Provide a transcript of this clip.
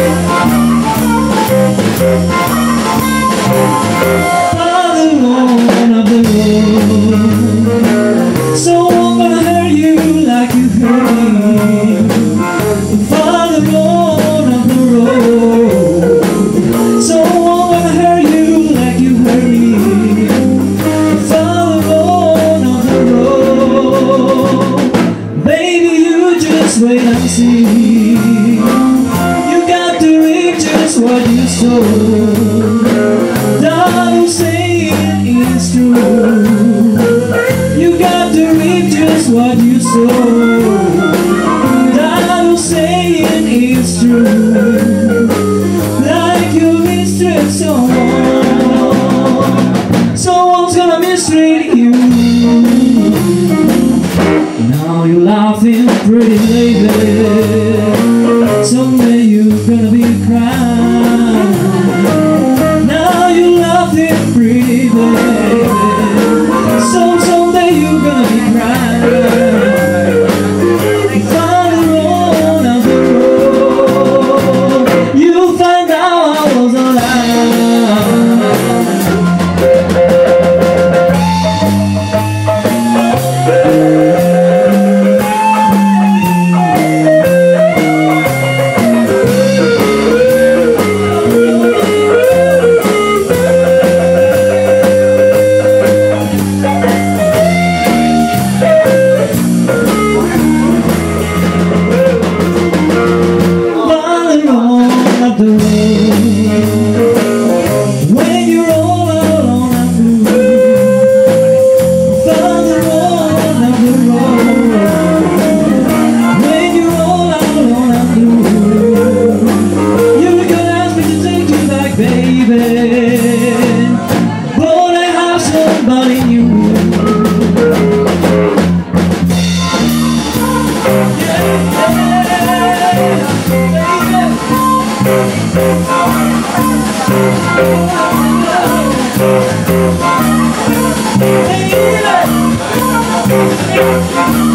Father Lord of the road, so I'm gonna hurt you like you hurt me. Father Lord of the road, so I'm gonna hurt you like you hurt me. Father Lord of the road, baby, you just wait and see. You got to reap just what you sow. Don't say it is true. You got to reap just what you sow. Don't say it is true. Like you mistreat someone, someone's gonna mistreat you. Now you're laughing pretty lady, someday you're gonna be crying. Now you're laughing pretty baby, so someday you're gonna be crying. Find the road of the road, you'll find out I was alive. The road, when you're all alone and blue, find the road of the road. When you're all alone and blue, you can ask me to take you back, baby, but I have somebody new. Hey,